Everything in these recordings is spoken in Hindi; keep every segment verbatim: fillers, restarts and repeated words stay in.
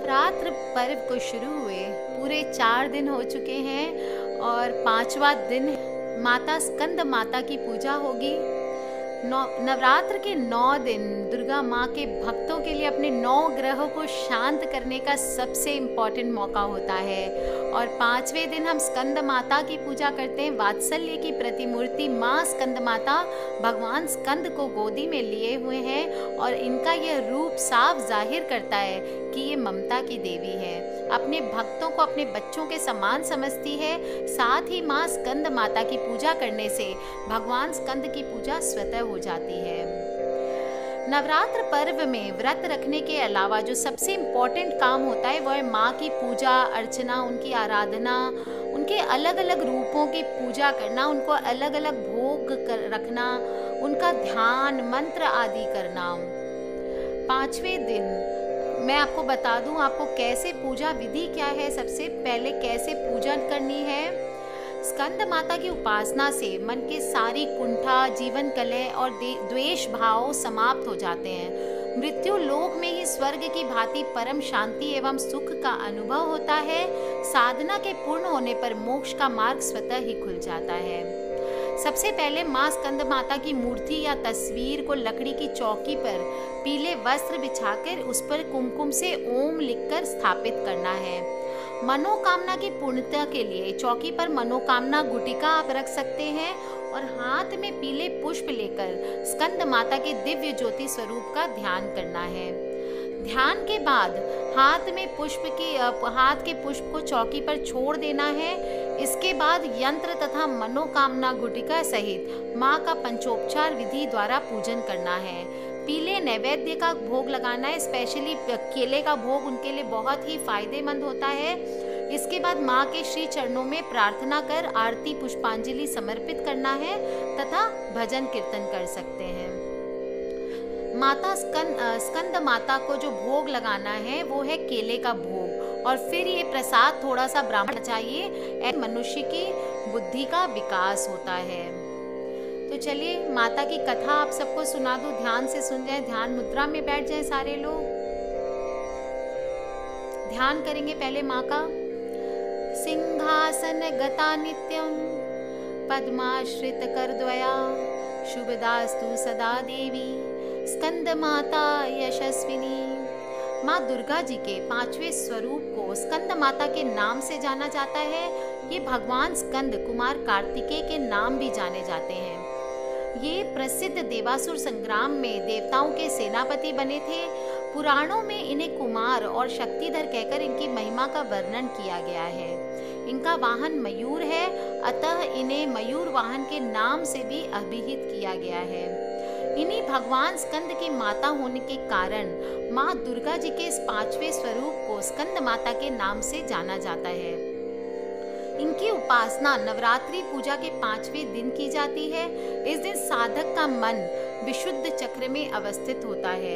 नवरात्र पर्व को शुरू हुए पूरे चार दिन हो चुके हैं और पांचवा दिन माता स्कंद माता की पूजा होगी। नौ नवरात्र के नौ दिन दुर्गा माँ के भक्तों के लिए अपने नौ ग्रहों को शांत करने का सबसे इम्पॉर्टेंट मौका होता है। और पांचवें दिन हम स्कंद माता की पूजा करते हैं। वात्सल्य की प्रतिमूर्ति माँ स्कंद माता भगवान स्कंद को गोदी में लिए हुए हैं और इनका यह रूप साफ जाहिर करता है कि ये ममता की देवी है, अपने भक्तों को अपने बच्चों के समान समझती है। साथ ही माँ स्कंद माता की पूजा करने से भगवान स्कंद की पूजा स्वतः हो जाती है। नवरात्र पर्व में व्रत रखने के अलावा जो सबसे इम्पोर्टेंट काम होता है वह है माँ की पूजा अर्चना, उनकी आराधना, उनके अलग अलग रूपों की पूजा करना, उनको अलग अलग भोग कर रखना, उनका ध्यान मंत्र आदि करना। पांचवें दिन मैं आपको बता दूं आपको कैसे पूजा विधि क्या है। सबसे पहले कैसे पूजा करनी है। स्कंद माता की उपासना से मन के सारी कुंठा, जीवन कलह और द्वेष भाव समाप्त हो जाते हैं। मृत्यु लोक में ही स्वर्ग की भांति परम शांति एवं सुख का अनुभव होता है। साधना के पूर्ण होने पर मोक्ष का मार्ग स्वतः ही खुल जाता है। सबसे पहले माँ स्कंद माता की मूर्ति या तस्वीर को लकड़ी की चौकी पर पीले वस्त्र बिछाकर उस पर कुमकुम से ओम लिखकर स्थापित करना है। मनोकामना की पूर्णता के लिए चौकी पर मनोकामना गुटिका आप रख सकते हैं और हाथ में पीले पुष्प लेकर स्कंद माता के दिव्य ज्योति स्वरूप का ध्यान करना है। ध्यान के बाद हाथ में पुष्प की हाथ के पुष्प को चौकी पर छोड़ देना है। इसके बाद यंत्र तथा मनोकामना गुटिका सहित माँ का पंचोपचार विधि द्वारा पूजन करना है। पीले नैवेद्य का भोग लगाना है, स्पेशली केले का भोग उनके लिए बहुत ही फायदेमंद होता है। इसके बाद माँ के श्री चरणों में प्रार्थना कर आरती पुष्पांजलि समर्पित करना है तथा भजन कीर्तन कर सकते हैं। माता स्कंद स्कंद माता को जो भोग लगाना है वो है केले का भोग और फिर ये प्रसाद थोड़ा सा ब्राह्मण चाहिए। मनुष्य की बुद्धि का विकास होता है। तो चलिए माता की कथा आप सबको सुना दूं, ध्यान से सुन जाएं, ध्यान मुद्रा में बैठ जाएं सारे लोग। ध्यान करेंगे पहले माँ का। सिंहासन गता नित्यम पद्माश्रित करद्वया शुभदास्तु सदा देवी स्कंद माता यशस्विनी। माँ दुर्गा जी के पांचवें स्वरूप को स्कंद माता के नाम से जाना जाता है। ये भगवान स्कंद कुमार कार्तिकेय के नाम भी जाने जाते हैं। ये प्रसिद्ध देवासुर संग्राम में देवताओं के सेनापति बने थे। पुराणों में इन्हें कुमार और शक्तिधर कहकर इनकी महिमा का वर्णन किया गया है। इनका वाहन मयूर है, अतः इन्हें मयूर वाहन के नाम से भी अभिहित किया गया है। इन्हीं भगवान स्कंद की माता होने के कारण माँ दुर्गा जी के इस पांचवें स्वरूप को स्कंद माता के नाम से जाना जाता है। इनकी उपासना नवरात्रि पूजा के पांचवें दिन की जाती है। इस दिन साधक का मन विशुद्ध चक्र में अवस्थित होता है।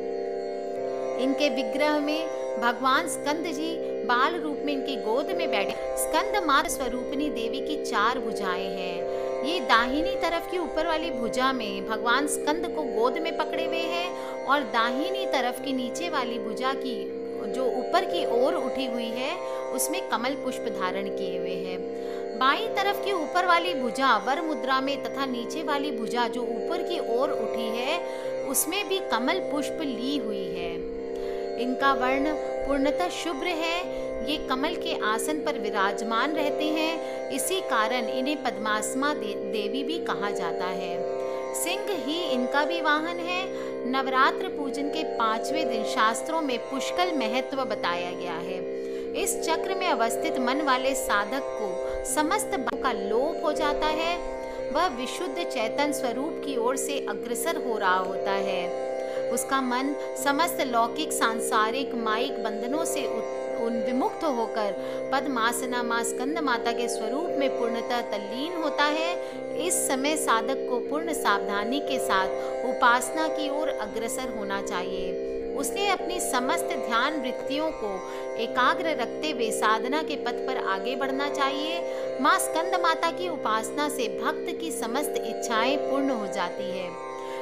इनके विग्रह में भगवान स्कंद जी बाल रूप में इनकी गोद में बैठे। स्कंद माता स्वरूपिणी देवी की चार भुजाएं हैं। ये दाहिनी तरफ की ऊपर वाली भुजा में भगवान स्कंद को गोद में पकड़े हुए हैं और दाहिनी तरफ की नीचे वाली भुजा की जो ऊपर की ओर उठी हुई है उसमें कमल पुष्प धारण किए हुए हैं। बाईं तरफ की ऊपर वाली भुजा वर मुद्रा में तथा नीचे वाली भुजा जो ऊपर की ओर उठी है उसमें भी कमल पुष्प ली हुई है। इनका वर्ण पूर्णतः शुभ्र है। ये कमल के आसन पर विराजमान रहते हैं, इसी कारण इन्हें पद्मासमा दे, देवी भी कहा जाता है। सिंह ही इनका भी वाहन है। नवरात्र पूजन के पांचवें दिन शास्त्रों में पुष्कल महत्व बताया गया है। इस चक्र में अवस्थित मन वाले साधक को समस्त भाव का लोप हो जाता है। वह विशुद्ध चैतन्य स्वरूप की ओर से अग्रसर हो रहा होता है। उसका मन समस्त लौकिक सांसारिक माइक बंधनों से विमुक्त होकर पद्मासना माँ स्कंद माता के स्वरूप में पूर्णतः तल्लीन होता है। इस समय साधक को पूर्ण सावधानी के साथ उपासना की ओर अग्रसर होना चाहिए। उसने अपनी समस्त ध्यान वृत्तियों को एकाग्र रखते हुए साधना के पथ पर आगे बढ़ना चाहिए। माँ स्कंद माता की उपासना से भक्त की समस्त इच्छाएं पूर्ण हो जाती है।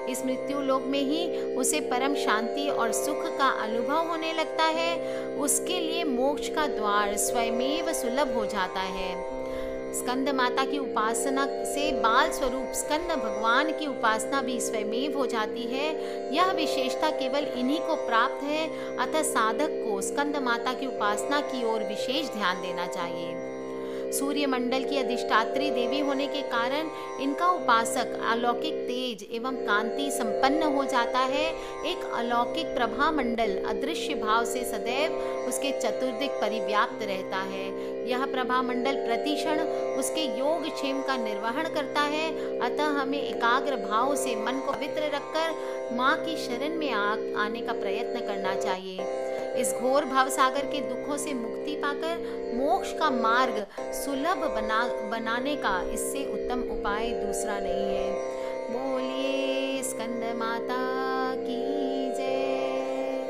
इस मृत्यु लोक में ही उसे परम शांति और सुख का अनुभव होने लगता है, उसके लिए मोक्ष का द्वार स्वयमेव सुलभ हो जाता है। स्कंद माता की उपासना से बाल स्वरूप स्कंद भगवान की उपासना भी स्वयमेव हो जाती है। यह विशेषता केवल इन्हीं को प्राप्त है, अतः साधक को स्कंद माता की उपासना की ओर विशेष ध्यान देना चाहिए। सूर्य मंडल की अधिष्ठात्री देवी होने के कारण इनका उपासक अलौकिक तेज एवं कांति संपन्न हो जाता है। एक अलौकिक प्रभा मंडल अदृश्य भाव से सदैव उसके चतुर्दिक परिव्याप्त रहता है। यह प्रभा मंडल प्रतिक्षण उसके योग क्षेम का निर्वहन करता है। अतः हमें एकाग्र भाव से मन को पवित्र रखकर माँ की शरण में आ, आने का प्रयत्न करना चाहिए। इस घोर भव सागर के दुखों से मुक्ति पाकर मोक्ष का मार्ग सुलभ बना बनाने का इससे उत्तम उपाय दूसरा नहीं है। बोलिए स्कंद माता की जय।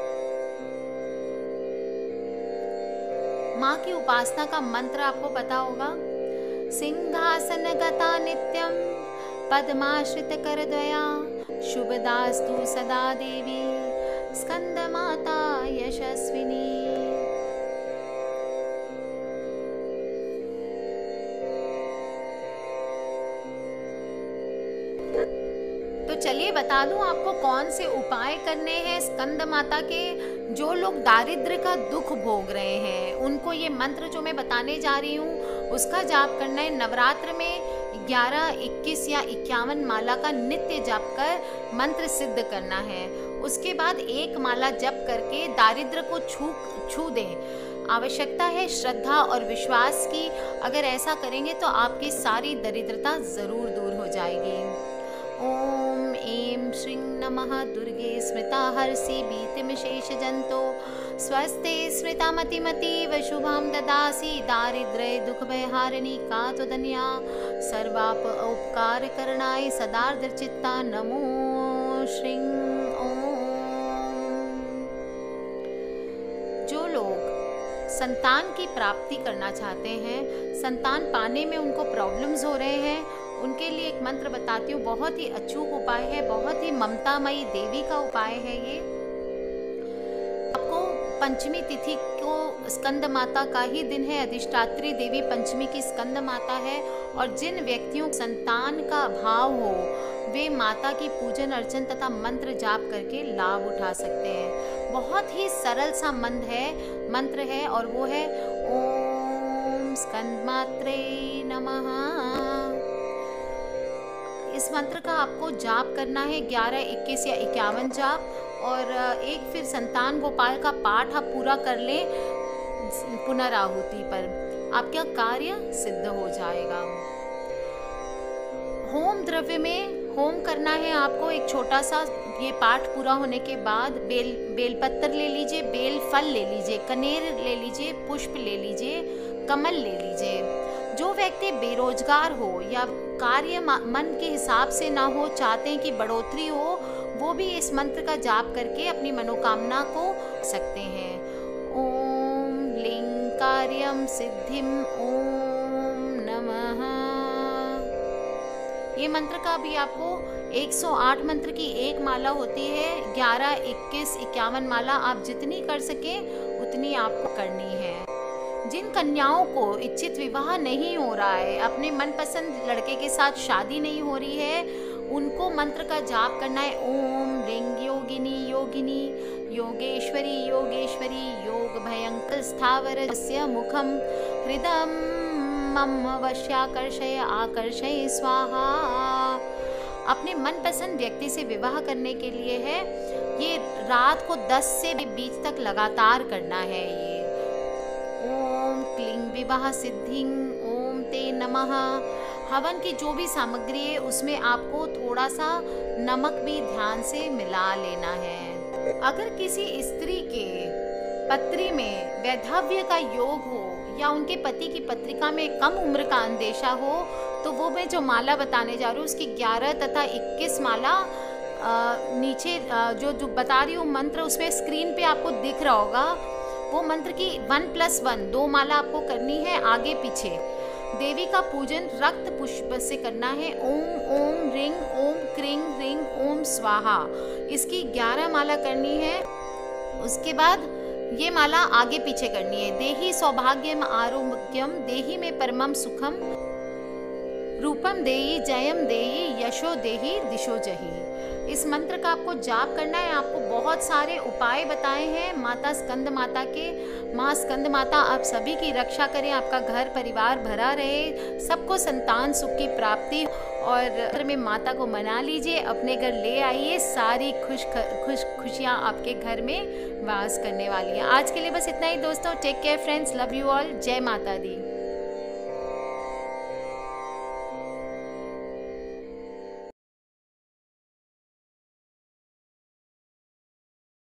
माँ की उपासना का मंत्र आपको पता होगा। सिंहासन गता नित्यम पद्माश्रित करद्वया शुभदास्तु सदा देवी स्कंद माता यशस्विनी। तो चलिए बता दूं आपको कौन से उपाय करने हैं स्कंद माता के। जो लोग दारिद्र्य का दुख भोग रहे हैं उनको ये मंत्र जो मैं बताने जा रही हूँ उसका जाप करना है। नवरात्र में ग्यारह, इक्कीस या इक्यावन माला का नित्य जप कर मंत्र सिद्ध करना है। उसके बाद एक माला जप करके दारिद्र्य को छू छू दें। आवश्यकता है श्रद्धा और विश्वास की। अगर ऐसा करेंगे तो आपकी सारी दरिद्रता जरूर दूर हो जाएगी। ओम ऐं श्रीं नमः दुर्गे स्मृता हर्षि भीतिमशेष जंतो स्वस्ते स्मृता मतिमतीव शुभं ददासि दारिद्र्य दुख भयहारिणी का त्वदन्या सर्वाप उपकार करणाय सदार्द्र चित्ता नमो श्रीं ओम। जो लोग संतान की प्राप्ति करना चाहते हैं, संतान पाने में उनको प्रॉब्लम्स हो रहे हैं, उनके लिए एक मंत्र बताती हूँ। बहुत ही अचूक उपाय है, बहुत ही ममतामयी देवी का उपाय है ये। आपको पंचमी तिथि को स्कंद माता का ही दिन है। अधिष्ठात्री देवी पंचमी की स्कंद माता है और जिन व्यक्तियों को संतान का अभाव हो वे माता की पूजन अर्चन तथा मंत्र जाप करके लाभ उठा सकते हैं। बहुत ही सरल सा मंत्र है मंत्र है और वो है ओम स्कंद मात्रे नमः। इस मंत्र का आपको जाप करना है ग्यारह, इक्कीस या इक्यावन जाप, और एक फिर संतान गोपाल का पाठ आप पूरा कर लें पुनराहुति पर, आपका कार्य सिद्ध हो जाएगा। होम द्रव्य में होम करना है आपको। एक छोटा सा ये पाठ पूरा होने के बाद बेल बेलपत्र ले लीजिए, बेल फल ले लीजिए, कनेर ले लीजिए, पुष्प ले लीजिए, कमल ले लीजिए। जो व्यक्ति बेरोजगार हो या कार्य मन के हिसाब से ना हो, चाहते हैं कि बढ़ोतरी हो, वो भी इस मंत्र का जाप करके अपनी मनोकामना को सकते हैं। ओम लिंग कार्यम सिद्धिम ओम नमः। ये मंत्र का भी आपको एक सौ आठ मंत्र की एक माला होती है। ग्यारह, इक्कीस, इक्यावन माला आप जितनी कर सके उतनी आपको करनी है। जिन कन्याओं को इच्छित विवाह नहीं हो रहा है, अपने मनपसंद लड़के के साथ शादी नहीं हो रही है, उनको मंत्र का जाप करना है। ओम लिंग योगिनी योगिनी योगेश्वरी योगेश्वरी योग भयंकर स्थावरस्य मुखम हृदम मम वश्याकर्षय आकर्षय स्वाहा। अपने मनपसंद व्यक्ति से विवाह करने के लिए है। ये रात को दस से बीस तक लगातार करना है। ये ओम क्लीं विवाह सिद्धिं ओम ते नमः। हवन की जो भी सामग्री है उसमें आपको थोड़ा सा नमक भी ध्यान से मिला लेना है। अगर किसी स्त्री के पत्री में वैधव्य का योग हो या उनके पति की पत्रिका में कम उम्र का अंदेशा हो, तो वो मैं जो माला बताने जा रही हूँ उसकी ग्यारह तथा इक्कीस माला आ, नीचे आ, जो जो बता रही हूँ मंत्र उसमें स्क्रीन पे आपको दिख रहा होगा। वो मंत्र की वन प्लस वन दो माला आपको करनी है आगे पीछे। देवी का पूजन रक्त पुष्प से करना है। ओम ओम रिंग ओम क्रिंग रिंग ओम स्वाहा, इसकी ग्यारह माला करनी है। उसके बाद ये माला आगे पीछे करनी है। देहि सौभाग्यम आरोग्यम, देहि में परमम सुखम, रूपम देहि जयम देहि, यशो देहि दिशो जहि। इस मंत्र का आपको जाप करना है। आपको बहुत सारे उपाय बताए हैं माता स्कंद माता के। माँ स्कंद माता आप सभी की रक्षा करें, आपका घर परिवार भरा रहे, सबको संतान सुख की प्राप्ति। और घर में माता को मना लीजिए, अपने घर ले आइए, सारी खुश खुश खुशियाँ आपके घर में वास करने वाली हैं। आज के लिए बस इतना ही दोस्तों। Take care friends, love you all, जय माता दी।